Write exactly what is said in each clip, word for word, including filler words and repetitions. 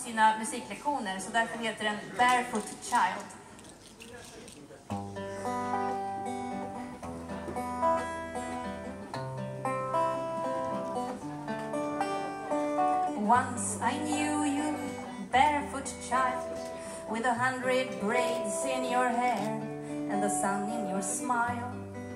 sina musiklektioner, så därför heter den Barefoot Child. Once I knew you, barefoot child, with a hundred braids in your hair and the sun in your smile.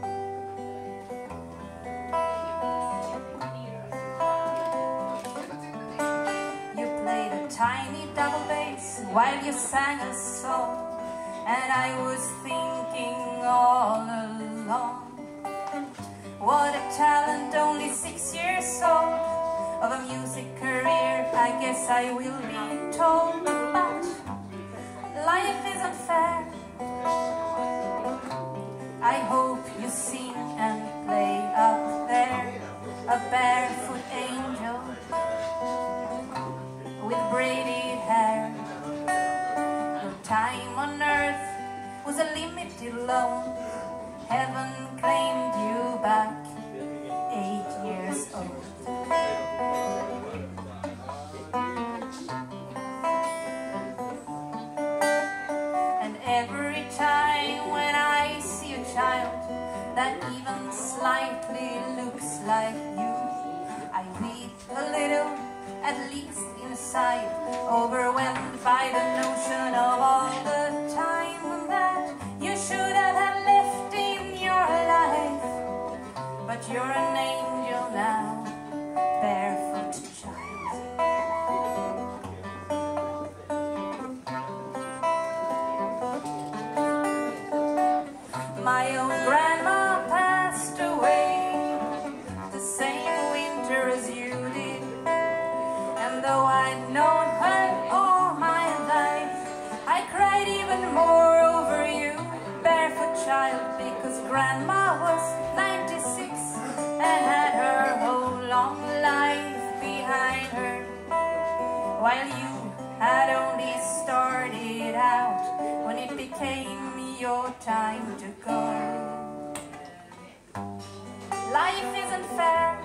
You played a tiny double bass while you sang a song, and I was thinking all along, what a talent, only six years old, of a music career, I guess I will be told. But life isn't fair. I hope you sing and play up there, a barefoot angel with braided hair. Your time on earth was a limited loan. Heaven claimed you back eight years old. And every time when I see a child that even slightly looks like you, I weep a little, at least inside, overwhelmed by the notion of all the time that you should have had left in your life. But you're an angel now, barefoot child. My own grandma passed away the same winter as you did, and though I'd known her all my life, I cried even more over you, barefoot child, because grandma was ninety-six and had her whole long life behind her, while you had only started out when it became your time to go. Life isn't fair.